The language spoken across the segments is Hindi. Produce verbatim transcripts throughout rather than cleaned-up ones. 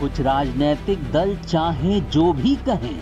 कुछ राजनीतिक दल चाहे जो भी कहें,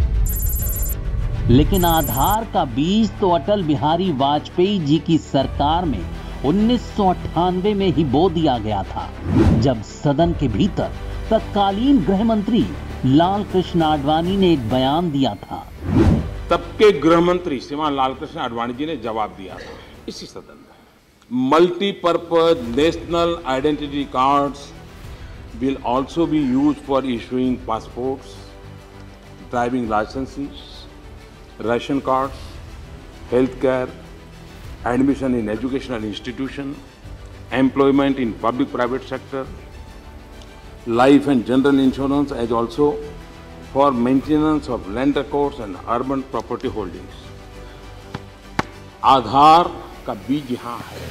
लेकिन आधार का बीज तो अटल बिहारी वाजपेयी जी की सरकार में उन्नीस सौ अट्ठानवे में ही बो दिया गया था, जब सदन के भीतर तत्कालीन गृह मंत्री लाल कृष्ण आडवाणी ने एक बयान दिया था। तब के गृह मंत्री श्रीमान लाल कृष्ण आडवाणी जी ने जवाब दिया था इसी सदन में, multipurpose national identity cards will also be used for issuing passports, driving licenses, ration cards, healthcare, admission in educational institution, employment in public-private sector, life and general insurance, as also for maintenance of land records and urban property holdings. Aadhaar का बीज यहाँ है।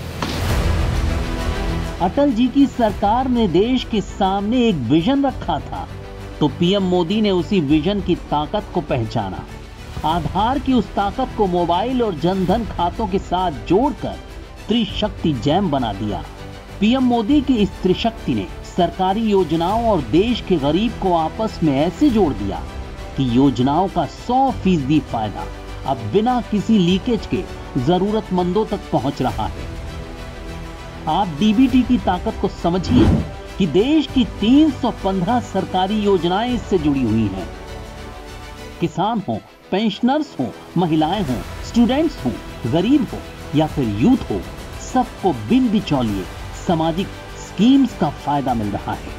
अटल जी की सरकार ने देश के सामने एक विजन रखा था, तो पीएम मोदी ने उसी विजन की ताकत को पहचाना। आधार की उस ताकत को मोबाइल और जनधन खातों के साथ जोड़कर त्रिशक्ति जैम बना दिया। पीएम मोदी की इस त्रिशक्ति ने सरकारी योजनाओं और देश के गरीब को आपस में ऐसे जोड़ दिया कि योजनाओं का सौ फीसदी फायदा अब बिना किसी लीकेज के जरूरतमंदों तक पहुंच रहा है। आप डीबीटी की ताकत को समझिए कि देश की तीन सौ पंद्रह सरकारी योजनाएं इससे जुड़ी हुई हैं। किसान हो, पेंशनर्स हो, महिलाएं हो, स्टूडेंट्स हो, गरीब हो या फिर यूथ हो, सबको बिन बिचौलिए सामाजिक स्कीम्स का फायदा मिल रहा है।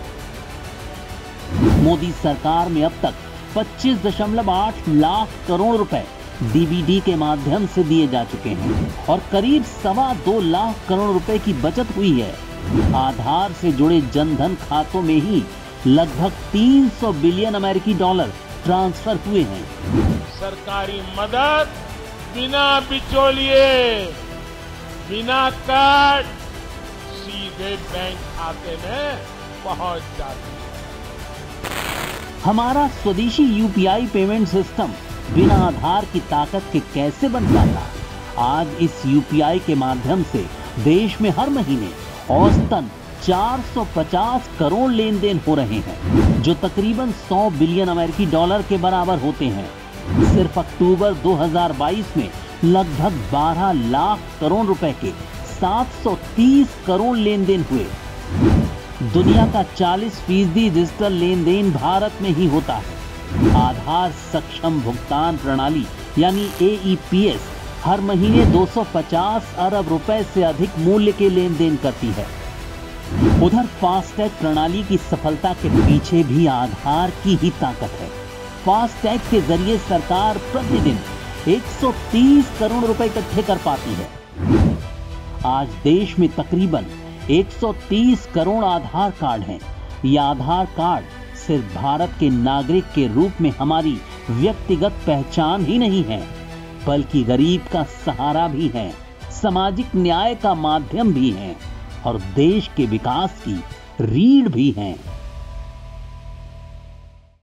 मोदी सरकार में अब तक पच्चीस दशमलव आठ लाख करोड़ रुपए डीबीटी के माध्यम से दिए जा चुके हैं और करीब सवा दो लाख करोड़ रुपए की बचत हुई है। आधार से जुड़े जनधन खातों में ही लगभग तीन सौ बिलियन अमेरिकी डॉलर ट्रांसफर हुए हैं। सरकारी मदद बिना बिचौलिए, बिना कार्ड सीधे बैंक खाते में पहुंच जाती है। हमारा स्वदेशी यूपीआई पेमेंट सिस्टम बिना आधार की ताकत के कैसे बन पाता? आज इस यूपीआई के माध्यम से देश में हर महीने औसतन चार सौ पचास करोड़ लेन देन हो रहे हैं, जो तकरीबन सौ बिलियन अमेरिकी डॉलर के बराबर होते हैं। सिर्फ अक्टूबर दो हज़ार बाईस में लगभग बारह लाख करोड़ रुपए के सात सौ तीस करोड़ लेन देन हुए। दुनिया का चालीस फीसदी डिजिटल लेन देन भारत में ही होता है। आधार सक्षम भुगतान प्रणाली यानी ए ई पी एस हर महीने दो सौ पचास अरब रुपए से अधिक मूल्य के लेन देन करती है। उधर फास्टैग प्रणाली की सफलता के पीछे भी आधार की ही ताकत है। फास्टैग के जरिए सरकार प्रतिदिन एक सौ तीस करोड़ रुपए इकट्ठे कर पाती है। आज देश में तकरीबन एक सौ तीस करोड़ आधार कार्ड हैं। यह आधार कार्ड सिर्फ भारत के नागरिक के रूप में हमारी व्यक्तिगत पहचान ही नहीं है, बल्कि गरीब का सहारा भी है, सामाजिक न्याय का माध्यम भी है और देश के विकास की रीढ़ भी है।